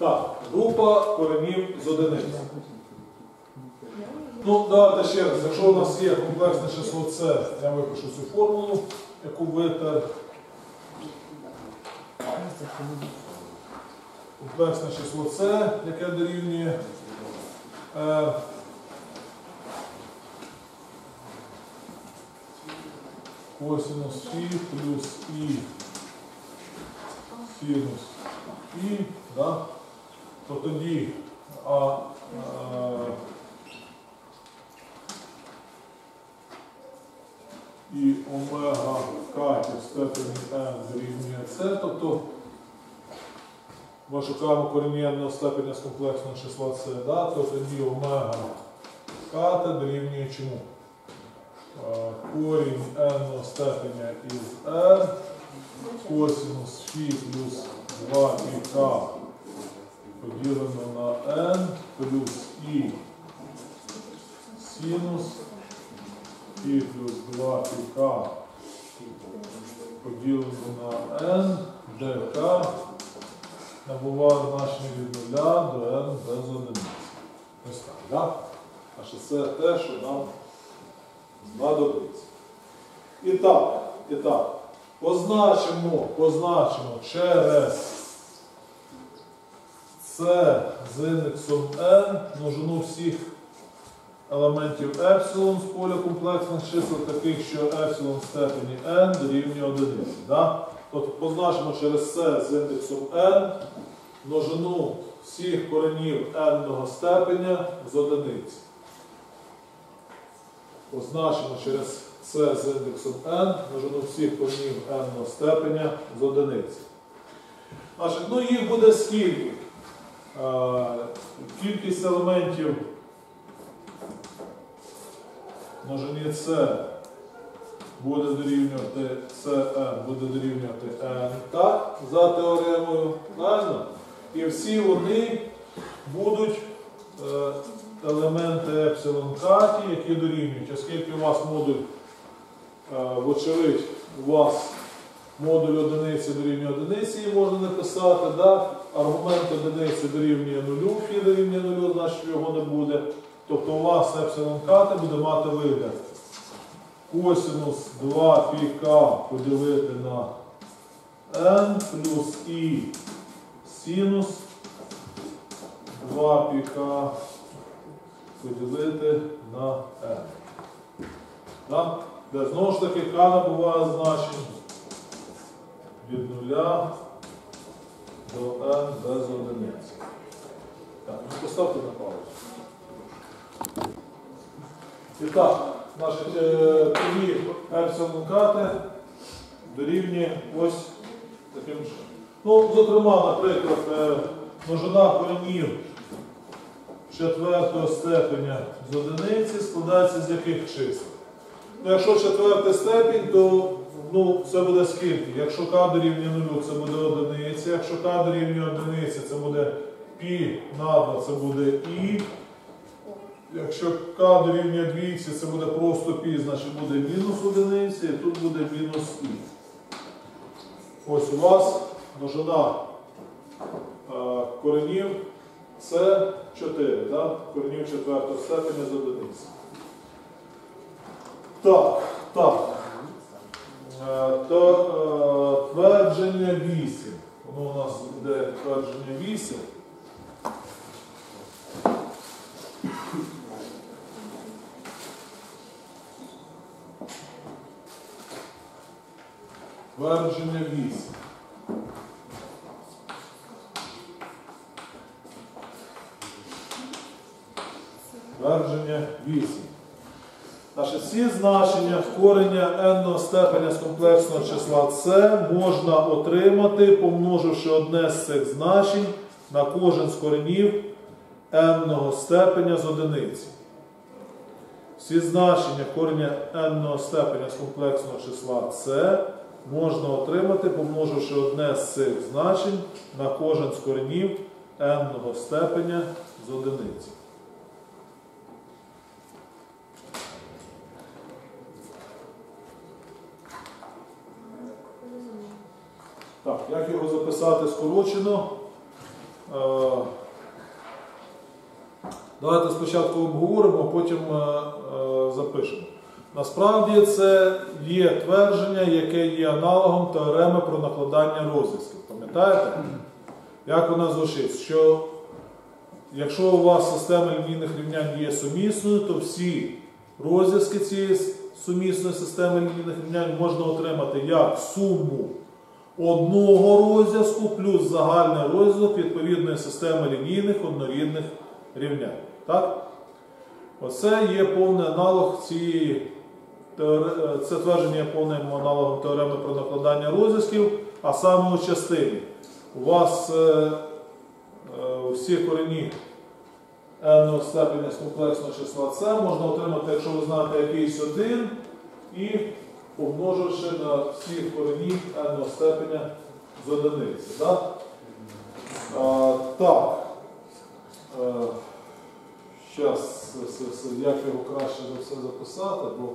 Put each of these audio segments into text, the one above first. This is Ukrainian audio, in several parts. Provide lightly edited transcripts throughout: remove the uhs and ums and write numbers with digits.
Так, група коренів з одиниць. Ну, давайте ще раз. Якщо у нас є комплексне число С, я випишу цю формулу, яку витер. Комплексне число С, яке дорівнює R. Косинус Фі плюс І синус І, да? То тоді і омега каті в степені n дорівнює c, тобто ми шукаємо коріння n степеня з комплексного числа c, да? То тоді омега кати дорівнює чому? Корінь n степеня із r косинус фі плюс 2πk поділено на n плюс і синус фі плюс 2πk поділено на n, де k набуває значення від 0 до n без одиниці. Ось так, так? Значить, це те, що нам знадобиться. І так, позначимо через С з індексом n множину всіх елементів епсилон з поля комплексних чисел, таких, що епсилон в степені n дорівнює 1. Да? Тобто позначимо через С з індексом n множину всіх коренів n-ного степеня з одиниці. Позначимо через С з індексом n множину всіх коренів n-ного степеня з одиниці. Значить, ну їх буде скільки? Кількість елементів множині С буде дорівнювати Cn, буде дорівнювати n, так, за теоремою, правильно? І всі вони будуть елементи епсилон каті, які дорівнюють. Оскільки у вас модуль, вочевидь, у вас модуль одиниці дорівнює одиниці, і можна написати, да? Аргумент одиниці дорівнює 0, фі дорівнює 0, значить його не буде. Тобто у вас епсилон кати буде мати вигляд косинус 2πk поділити на n плюс і синус 2πk поділити на n. Так? Де знову ж таки k набуває значень від 0 до n без одиниці. Так, ну поставте на паузу. І так, значить, тоді епсилон кати дорівнює ось таким чином. Ну, зокрема, наприклад, множина коренів четвертого степеня з одиниці складається з яких чисел? Ну, якщо четвертий степінь, то це буде скільки? Якщо k дорівнює 0, це буде одиниця. Якщо k дорівнює одиниці, це буде π на 2, це буде і. Якщо k дорівнює двійці, це буде просто π, значить буде мінус одиниця, і тут буде мінус і. Ось у вас множина коренів це 4, так? Коренів четвертого степеня з одиниці. Так. То твердження 8. Воно у нас буде твердження 8. Твердження 8. Твердження 8. Наші всі значення корення n-ного степеня з комплексного числа c можна отримати, помноживши одне з цих значень на кожен з коренів n-ного степеня з одиниці. Всі значення корення n-ного степеня з комплексного числа c можна отримати, помноживши одне з цих значень на кожен з коренів n-ного степеня з одиниці. Так, як його записати скорочено? Давайте спочатку обговоримо, а потім запишемо. Насправді це є твердження, яке є аналогом теореми про накладання розв'язків. Пам'ятаєте? Як вона звучить? Що якщо у вас система лінійних рівнянь є сумісною, то всі розв'язки цієї сумісної системи лінійних рівнянь можна отримати як суму одного розв'язку плюс загальний розв'язок відповідної системи лінійних однорідних рівнянь. Так? Оце є повний аналог цієї, це твердження є повним аналогом теореми про накладання розв'язків, а саме у частині. У вас всі корені n степеня з комплексного числа c можна отримати, якщо ви знаєте якийсь один, і помноживши на всі корені n степеня з одиниці. Так? Зараз, як його краще за все записати, бо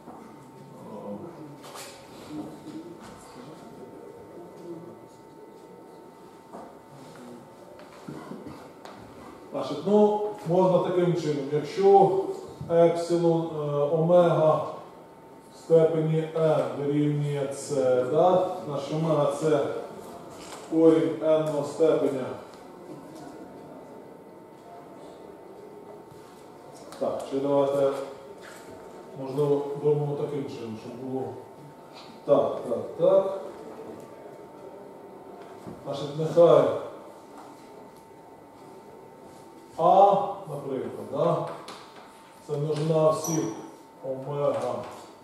значить, ну, можна таким чином, якщо епсилон омега в степені n дорівнює c, да? Наш омега це корінь n степеня. Так, чи давайте, можливо, зробимо таким чином, щоб було так. Значить, нехай А, наприклад, да? Це множина всіх омега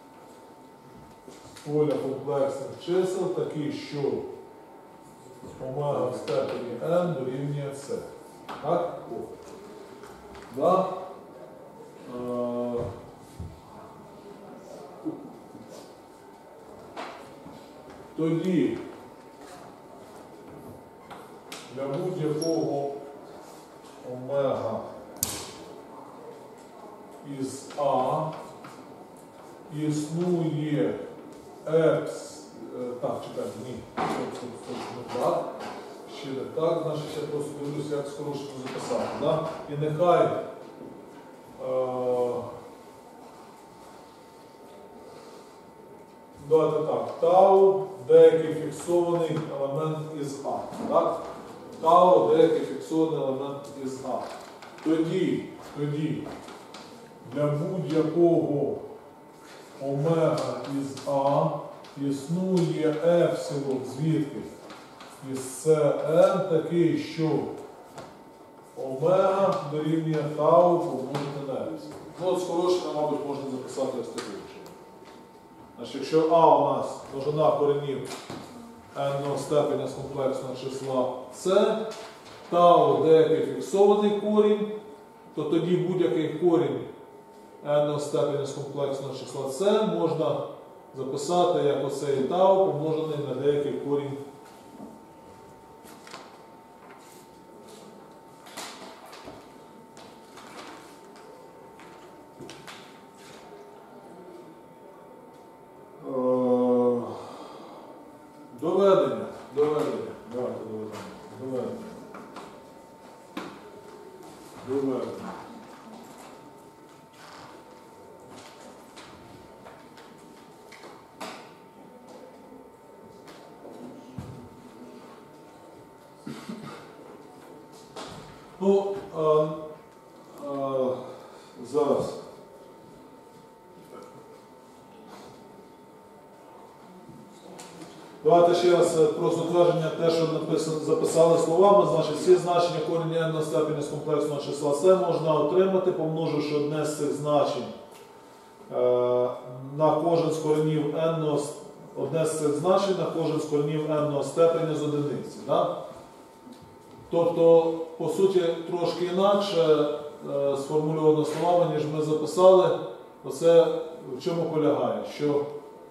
поля комплексних чисел, такі, що омега в степені n дорівнює c. Так? Да? Тоді для будь-якого омега із А існує епс. Так, чекайте, ні. Стоп, так. Ще не так, значить я просто дивлюся, як скорочено записати. Да? І нехай давайте так, тау деякий фіксований елемент із А. Так? Тау деякий фіксований елемент із А. Тоді для будь-якого омега із А існує епсилон звідки із Cn такий, що омега дорівнює тау помножити на епсилон. Ну, от скорочено, мабуть, можна записати ось таким чином. Значить, якщо А у нас множина коренів n степеня з комплексного числа c, тау деякий фіксований корінь, то тоді будь-який корінь n степеня з комплексного числа c можна записати як оцей тау помножений на деякий корінь . Доведення. Давайте доведення. Ну, зараз. Давайте ще раз просто твердження, те, що записали словами, значить всі значення корення n степені з комплексного числа c можна отримати, помноживши одне з цих значень на кожен з коренів n, одне з цих значень на кожен з коренів n степені з одиниці. Да? Тобто, по суті, трошки інакше сформульовано словами, ніж ми записали, оце в чому полягає, що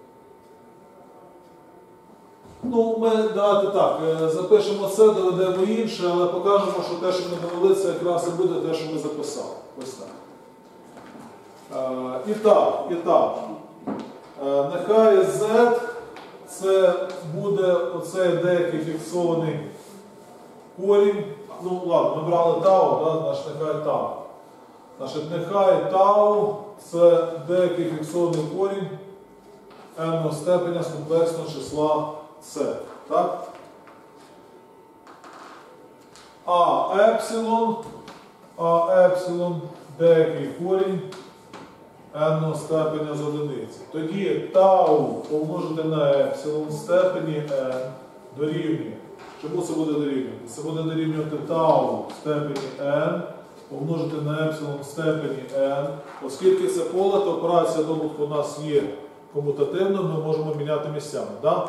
ну, ми, давайте так, запишемо це, доведемо інше, але покажемо, що те, що ми довели, це якраз і буде те, що ми записали. Ось так. І так. Нехай Z це буде оцей деякий фіксований корінь ну ладно, ми брали тау, да, значить нехай тау. Значить, нехай тау це деякий фіксований корінь n степеня з комплексного числа c. Так? А епсилон деякий корінь n степеня з одиниці. Тоді тау помножити на епсилон в степені n дорівнює. Чому це буде дорівнювати? Це буде дорівнювати тау в степені n помножити на епсилон в степені n. Оскільки це поле, то операція добутку у нас є комутативною, ми можемо міняти місцями. Да?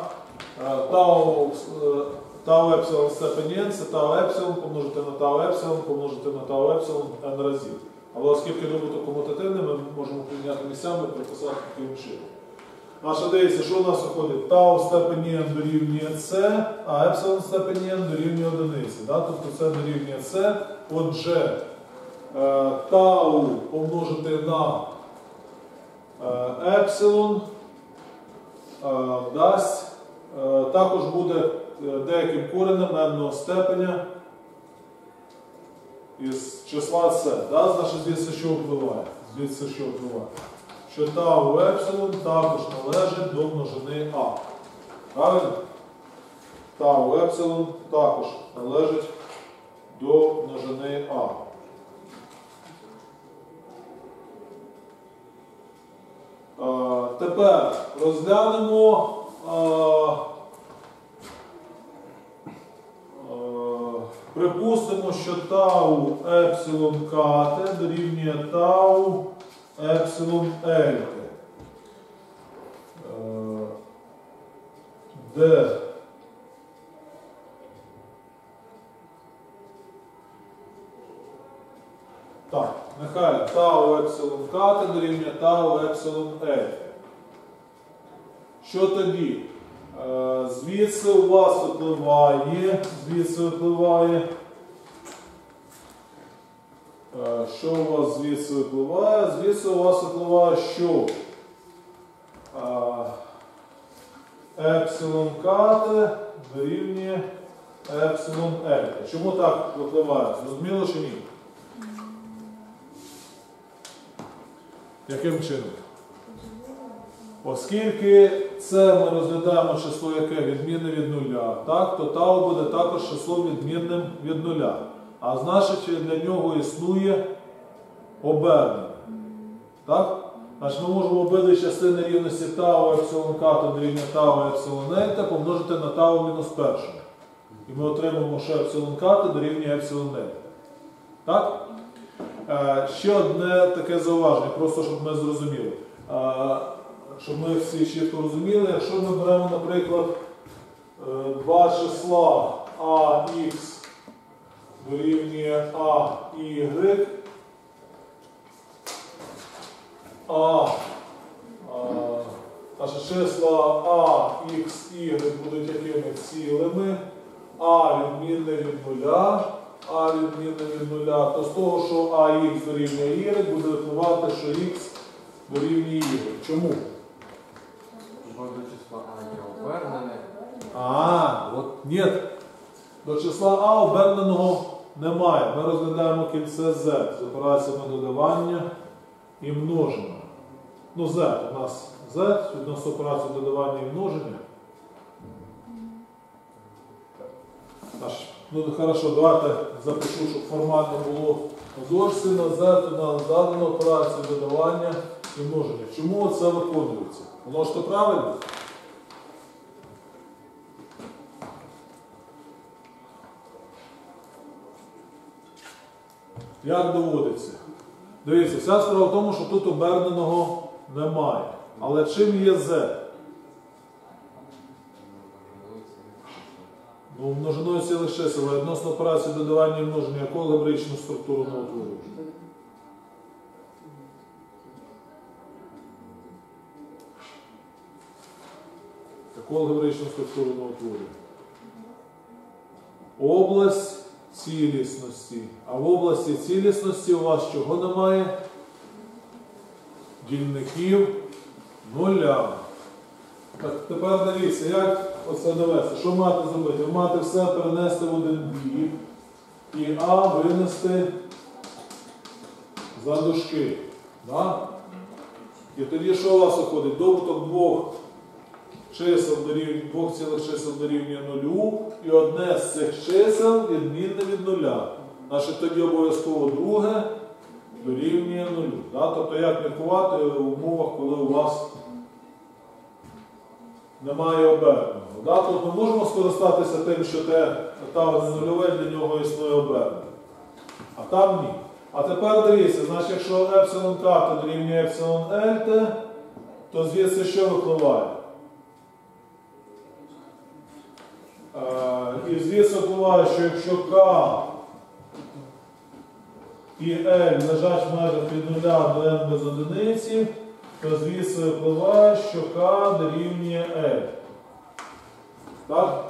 Тау епсилон в степені n це тау епсилон помножити на тау епсилон помножити на тау епсилон n разів. Але оскільки добуток комутативний, ми можемо поміняти місцями і приписати таким чином. Наша дивіться, що у нас виходить? Тау в степені n дорівнює c, а епсилон в степені n дорівнює одиниці. Да? Тобто це дорівнює c. Отже, тау помножити на епсилон дасть, також буде деяким коренем n степеня із числа c. Да? Значить, звідси що впливає? Звідси що впливає? Що тау епсилон також належить до множини А. Правильно? Тау епсилон також належить до множини А. Тепер розглянемо припустимо, що тау епсилон кт дорівнює тау епсилон ельте, де так, нехай тау епсилон кт дорівнює тау епсилон ельте. Що тоді? Звідси у вас випливає, що у вас звідси випливає? Звідси у вас випливає, що епсилон кт дорівнює епсилон ельта. Чому так випливає? Зрозуміло чи ні? Яким чином? Оскільки це ми розглядаємо число, яке відмінне від нуля, так, то тау буде також число відмінним від нуля. А значить, для нього існує обернення. Так? Значить, ми можемо обидві частини рівності тау епсилон кт дорівнює тау епсилон ельта помножити на тау мінус першого. І ми отримаємо, що епсилон кт дорівнює епсилон ельта. Так? Ще одне таке зауваження, просто щоб ми зрозуміли. Щоб ми всі чітко розуміли, якщо ми беремо, наприклад, два числа АХ дорівнює АY, наші числа АХ, Y будуть якими цілими, А відмінне від нуля, то з того, що АХ дорівнює Y, буде випливати, що Х дорівнює Y. Чому? До числа А є обернене. Ні. До числа А оберненого немає. Ми розглядаємо кільце Z з операціями додавання і множення. Ну, Z у нас Z відносно операції додавання і множення. Ну, хорошо, давайте запишу, щоб формально було дошці на Z у нас задано операцію додавання і множення. Чому це виконується? Воно ж то правильно? Як доводиться? Дивіться, вся справа в тому, що тут оберненого немає. Але чим є Z? Ну, множиною цілих чисел, а відносно операції додавання і множення, яку алгебраїчну структуру ми утворюємо? Яку алгебраїчну структуру ми утворюємо? Область цілісності. А в області цілісності у вас чого немає? Дільників нуля. Так, тепер дивіться, як оце довести. Що мати зробити? Ви маєте все перенести в один бік. і А винести за дужки. Да? І тоді що у вас виходить? Добуток двох цілих чисел дорівнює 0, і одне з цих чисел відмінне від 0. Значить, тоді обов'язково друге дорівнює 0. Да? Тобто як міркувати в умовах, коли у вас немає оберненого. Да? Тут ми можемо скористатися тим, що те тавне нульове, для нього існує обернене. А там ні. А тепер дивіться, значить, якщо епсилон к дорівнює епсилон lt, то звідси що випливає? І звідси випливає, що якщо k і L лежать в межах від 0 до n без одиниці, то звідси випливає, що k дорівнює L. Так?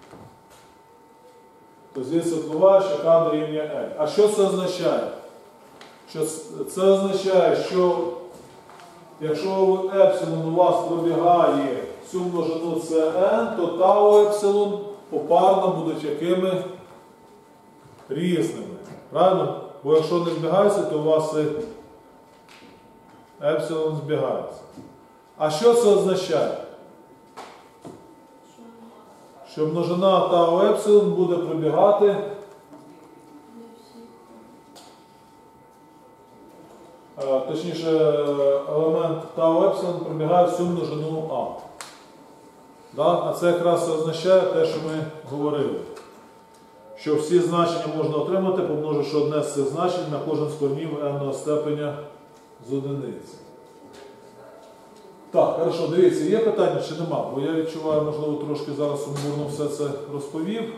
То звідси випливає, що k дорівнює L. А що це означає? Це означає, що якщо епсилон у вас пробігає всю множину Cn, то тау епсилон попарно будуть якими? Різними. Правильно? Бо якщо не збігаються, то у вас епсилон збігається. А що це означає? Що множина тау епсилон буде пробігати точніше, елемент тау епсилон пробігає всю множину А. Да? А це якраз означає те, що ми говорили. Що всі значення можна отримати, помноживши одне з цих значень на кожен з коренів n-ного степеня з одиниці. Так, хорошо, дивіться, є питання чи нема? Бо я відчуваю, можливо, трошки зараз сумбурно все це розповів.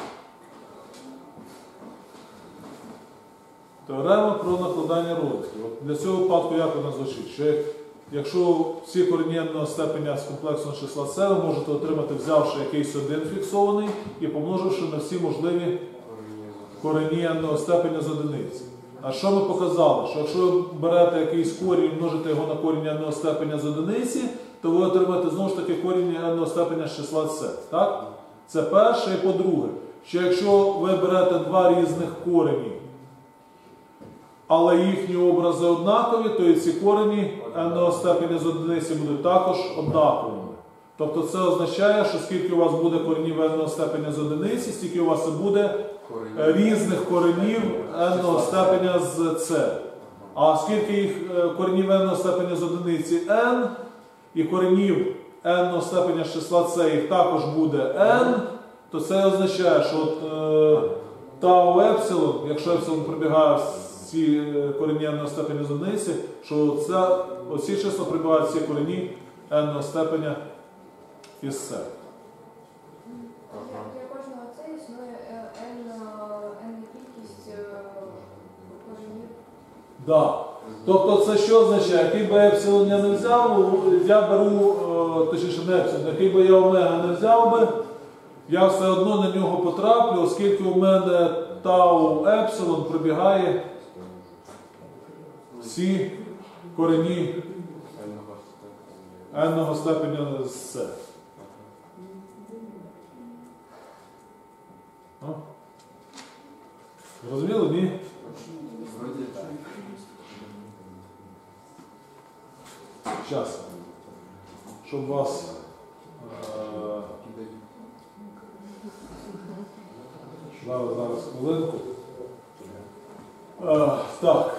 Теорема про накладання розв'язків. Для цього випадку як вона звучить? Що якщо всі корені n-ного степеня з комплексного числа c, ви можете отримати, взявши якийсь один фіксований і помноживши на всі можливі корені n-ного степеня з одиниці. А що ми показали? Що якщо ви берете якийсь корінь і множите його на корінь n-ного степеня з одиниці, то ви отримаєте знову ж таки корінь n-ного степеня з числа c. Так? Це перше. І по-друге, що якщо ви берете два різних корені, але їхні образи однакові, то і ці корені n-ного степеня з одиниці будуть також однаковими. Тобто це означає, що скільки у вас буде коренів n-ного степеня з одиниці, стільки у вас і буде різних коренів n-ного степеня з c. А скільки їх коренів n-ного степеня з одиниці n, і коренів n-ного степеня з числа c їх також буде n, то це означає, що тау епсилон, якщо епсилон прибігає ці корені n-ного степеня з одиниці, що оці числа прибувають всі корені n-ного степеня із c. Для кожного це існує n кількість коренів. Да. Тобто це що означає? Який би епсилон я не взяв, я беру, точніше не епсилон, який би я омега не взяв би, я все одно на нього потраплю, оскільки у мене тау епсилон прибігає всі корені n-ного степеня з c. Розуміли? Ні? Зараз. Щоб вас зараз хвилинку. Так.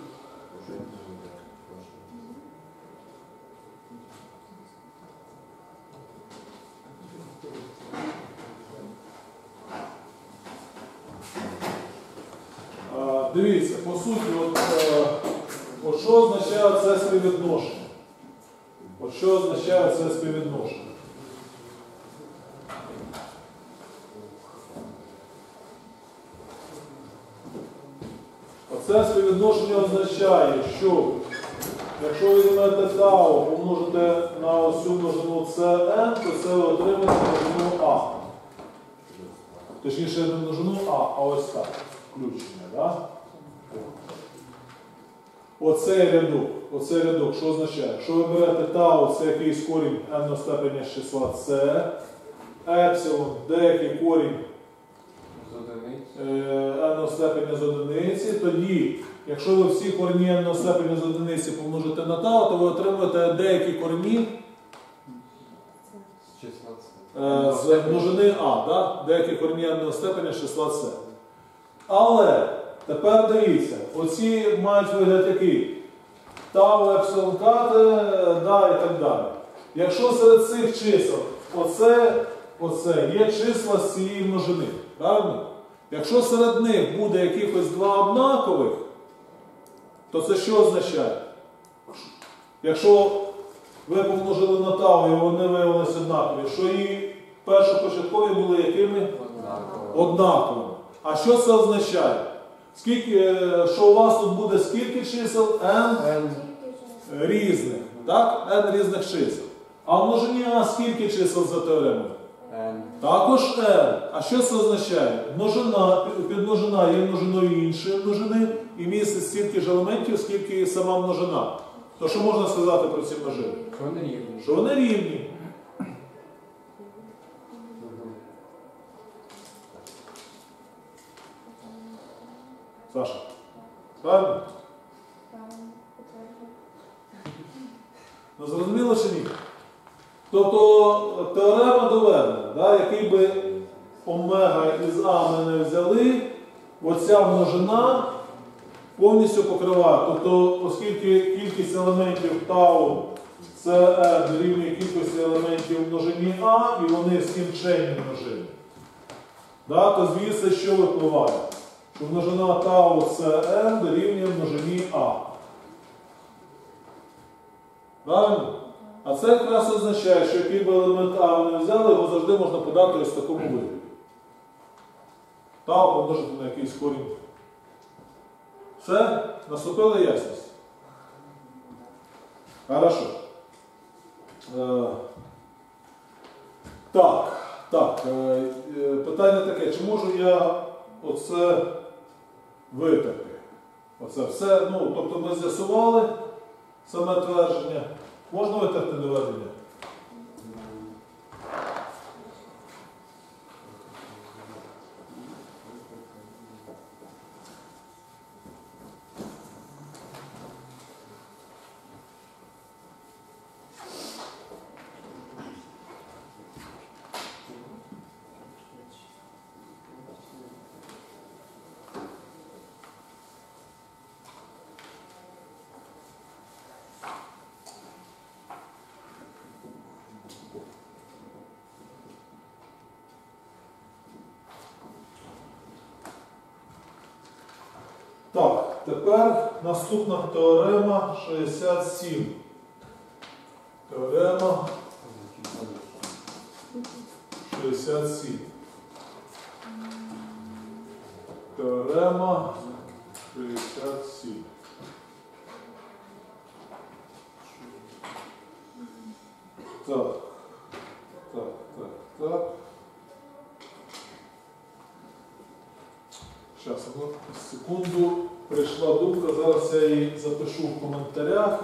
Дивіться, по суті, от що означає це співвідношення? От що означає це співвідношення? Оце співвідношення означає, що якщо ви візьмете тау, помножите на ось цю множину Cn, то це ви отримаєте множину А. Точніше, не множину А ось так. Включення, да? Оцей рядок, що означає? Якщо ви берете тау, це якийсь корінь n-ного степеня з числа c, епсилон, деякий корінь n-ного n степеня з одиниці, тоді, якщо ви всі корені n степеня з одиниці помножите на тау, то ви отримуєте деякі корені З числа С. з множини А, да? Деякі корені n степеня з числа С. Але тепер дивіться, оці мають вигляд який? Тау, епсилон, кате, да, і так далі. Якщо серед цих чисел оце є числа з цієї множини, правильно? Якщо серед них буде якихось два однакових, то це що означає? Якщо ви помножили на тау і вони виявилися однакові, що і першопочаткові були якими? Однаковими. А що це означає? Що у вас тут буде скільки чисел? N різних. Так? N різних чисел. А в множині А скільки чисел за теоремою? N. Також n. А що це означає? Підмножина є множиною іншої множини і містить стільки ж елементів, скільки і сама множина. То що можна сказати про ці множини? Що вони рівні? Що вони рівні. Саша, правильно? Ну, зрозуміло чи ні? Тобто теорема доведена, да, який би омега із А ми не взяли, оця множина повністю покриває. Тобто, оскільки кількість елементів тау це n дорівнює кількості елементів в множині А, і вони скінченні множини, да, то звідси що випливає? Що множина тау це n дорівнює множині А. Правильно? А це якраз означає, що який би елемент А вони взяли, його завжди можна подати ось в такому вигляді. Тау помножити на якийсь корінь. Все? Наступила ясність? Хорошо. Питання таке, чи можу я оце витерти? Оце все, ну, тобто ми з'ясували саме твердження. Можна витерти доведення? Так, тепер наступна теорема 67. Теорема 67. Теорема 67. Так. Зараз, секунду, прийшла думка, зараз я її запишу в коментарях.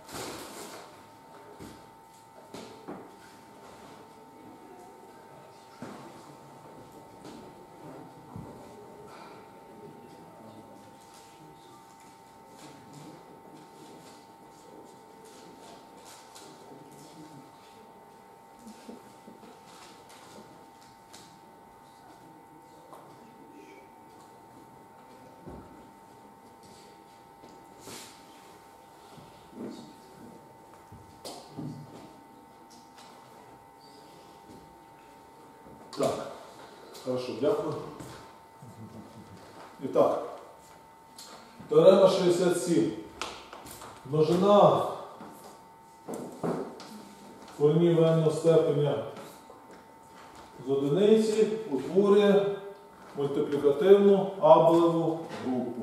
Так, хорошо, дякую. І так, теорема 67. Множина коренів n степеня з одиниці утворює мультиплікативну абелеву групу.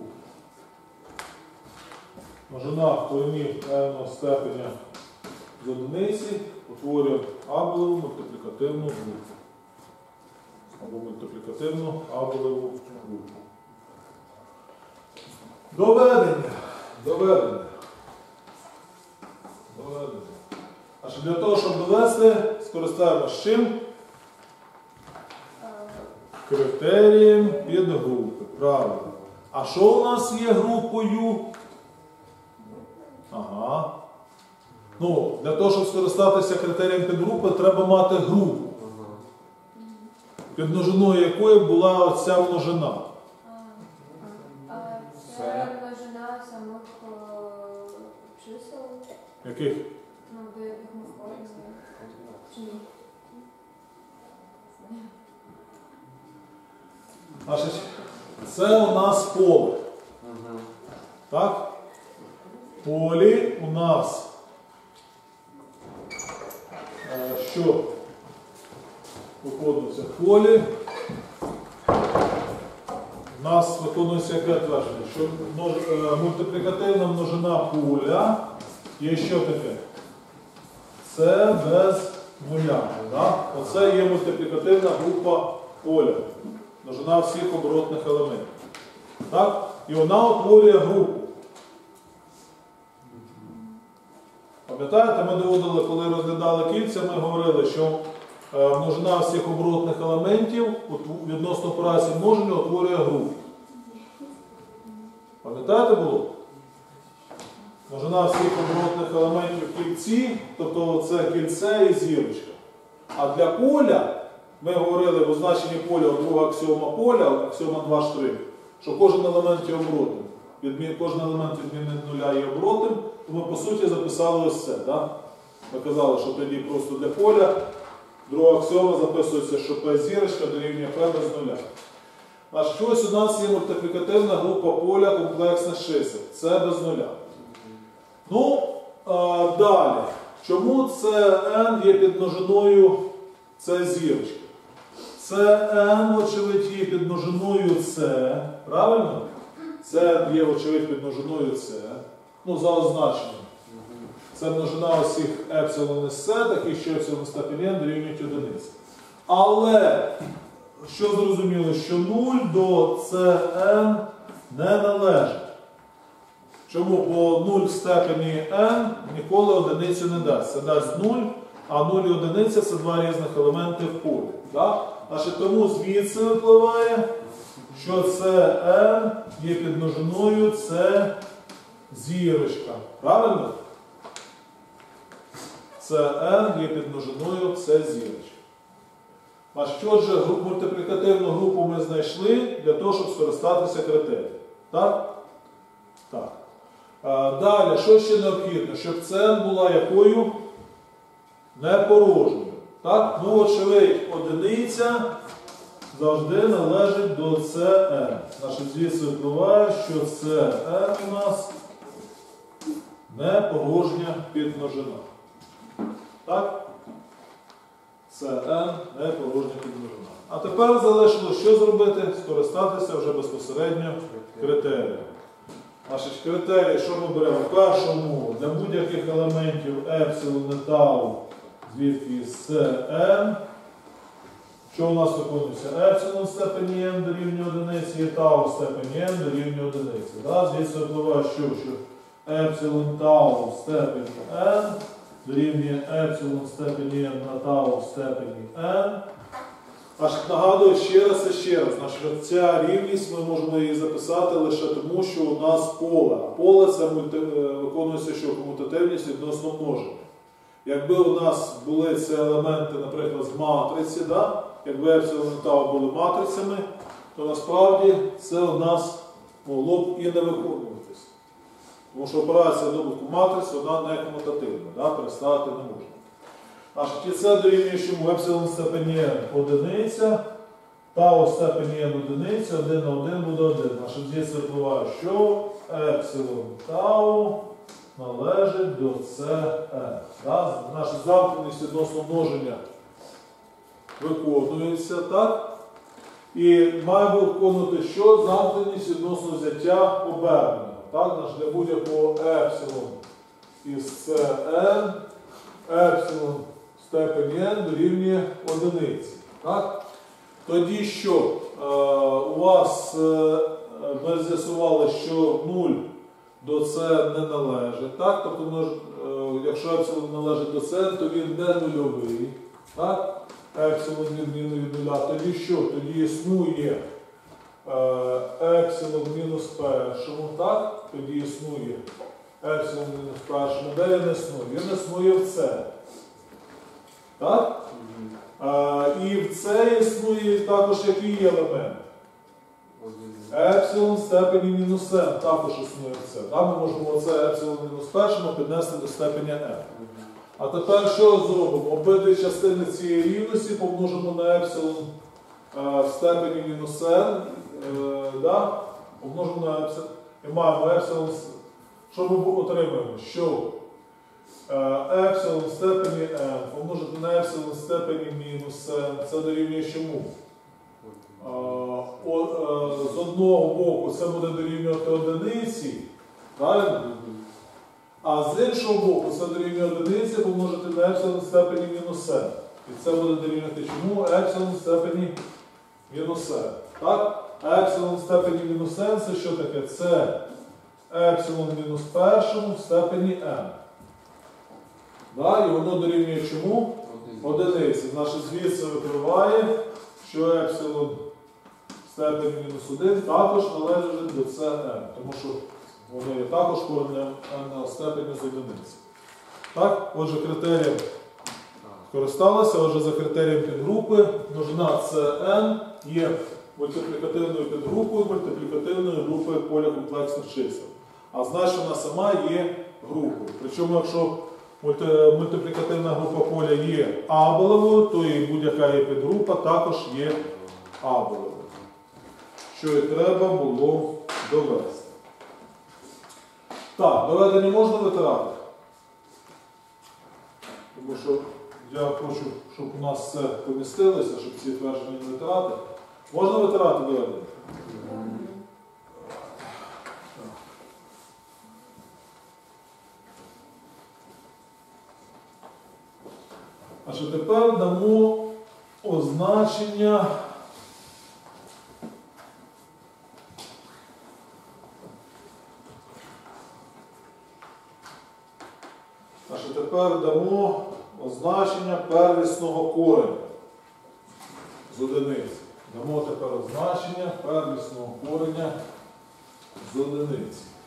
Множина коренів n степеня з одиниці утворює абелеву мультиплікативну групу. Або мультиплікативну абелеву групу. Доведення. А що для того, щоб довести, скористаємося чим? Критерієм підгрупи. Правильно. А що у нас є групою? Ага. Ну, для того, щоб скористатися критерієм підгрупи, треба мати групу, під множиною якої була оця множина. Це множина самих чисел, Яких? ну, до яких ми входимо. Чи ні? Значить, це у нас поле. Так? В полі у нас що виконується? В полі у нас виконується яке твердження? Що мультиплікативна множина поля є що таке? Це без нуля. Так? Оце є мультиплікативна група поля. Множина всіх оборотних елементів. Так? І вона утворює групу. Пам'ятаєте, ми доводили, коли розглядали кільця, ми говорили, що множина всіх оборотних елементів відносно операції множення утворює групу. Пам'ятаєте було? Множина всіх оборотних елементів в кільці, тобто це кільце і зірочка. А для поля, ми говорили в означенні поля, друга аксіома поля, аксіома 2 штрих, що кожен елемент є оборотним. Кожен елемент відмінник нуля є оборотним, то ми по суті записали ось це. Да? Ми казали, що тоді просто для поля друга аксіома записується, що P зірочка дорівнює P без нуля. Значить, ось у нас є мультиплікативна група поля комплексних чисел. Це без нуля. Ну, далі. Чому це n є під множиною це зірочка? Це n, вочевидь, є під множиною c. Правильно? Це є, вочевидь, під множиною c. Ну, за означенням. Це множина усіх епсилон із c, таких, що епсилон степень n дорівнюють одиниці. Але, що зрозуміло, що 0 до Cn не належить. Чому? Бо 0 в степені n ніколи одиницю не дасть. Це дасть 0, а 0 і одиниця – це два різних елементи в полі. Так? Значить, тому звідси випливає, що Cn є під множиною це зірочка. Правильно? Cn є під множиною це зірочка. Значить, отже, мультиплікативну групу ми знайшли для того, щоб скористатися критерієм. Так? Так. Далі, що ще необхідно? Щоб Cn була якою? Непорожньою. Так? Ну, очевидь, одиниця завжди належить до Cn. Значить, звідси випливає, що Cn у нас непорожня підмножина. Так? Cn непорожня підмножина. А тепер залишилось що зробити? Скористатися вже безпосередньо критерієм. Значить, критерії, що ми беремо? В першому, для будь-яких елементів епсилон і тау, звідки з Cn. Що у нас виконується? Епсилон в степені n дорівнює одиниці і тау в степені n дорівнює одиниці. Да? Звідси випливає, що епсилон тау в степені n дорівнює епсилон в степені n на тау в степені n. Аж нагадую ще раз і ще раз. Значить, ця рівність ми можемо її записати лише тому, що у нас поле. А поле це виконується, що комутативність відносно множення. Якби у нас були ці елементи, наприклад, з матриці, да? Якби епсилон і тау були матрицями, то насправді це у нас могло б і не виконуватися. Тому що операція добутку матриць, вона не комутативна, да? Переставити не можна. Значить, і це дорівнює, що епсилон в степені n одиниця, тау в степені n одиниця, 1 на 1 буде 1. Значить, звідси випливає, що епсилон тау належить до Cn. Да? Наша замкненість відносно множення виконується, так? І маємо виконувати, що замкненість відносно взяття обернення. Так? Значить, для будь-якого епсилон із Cn, епсилон в степені n дорівнює одиниці. Так? Тоді що? У вас ми з'ясували, що 0 до Cn не належить. Так? Тобто, якщо епсилон належить до Cn, то він не нульовий. Так? епсилон відмінно від нуля, тоді що? Тоді існує епсилон мінус першому, так? Тоді існує епсилон мінус першому. Де він існує? Він існує в С. Так? І в С існує також який елемент? Епсилон в степені мінус n також існує в С. Ми можемо оце епсилон мінус першому піднести до степені n. А тепер що зробимо? Обидві частини цієї рівності помножимо на епсилон в степені мінус n. Помножимо на епсилон. І маємо епсилон. Що ми отримаємо? Що епсилон в степені n помножити на епсилон в степені мінус n. Це дорівнює чому? З одного боку це буде дорівнювати одиниці, правильно? А з іншого боку це дорівнює одиниці помножити на епсилон в степені мінус n. І це буде дорівнювати чому? Епсилон в степені мінус n. Так? Епсилон в степені мінус n це що таке? Це епсилон мінус першому в степені n. І воно дорівнює чому? Одиниці. Значить, звідси випливає, що епсилон в степені мінус 1 також належить до Cn, тому що воно є також коренем на степені з одиниці. Так? Отже, критерієм скористалося, отже, за критерієм підгрупи множина Cn є мультиплікативною підгрупою мультиплікативної групи поля комплексних чисел. А значить, вона сама є групою. Причому, якщо мультиплікативна група поля є абелевою, то і будь-яка її підгрупа також є абелевою. Що і треба було довести. Так, доведення можна витирати? Тому що я хочу, щоб у нас все помістилося, щоб ці твердження не витирати. Можна витирати доведення? А що тепер дамо означення первісного кореня з одиниці. Дамо тепер означення первісного кореня з одиниці.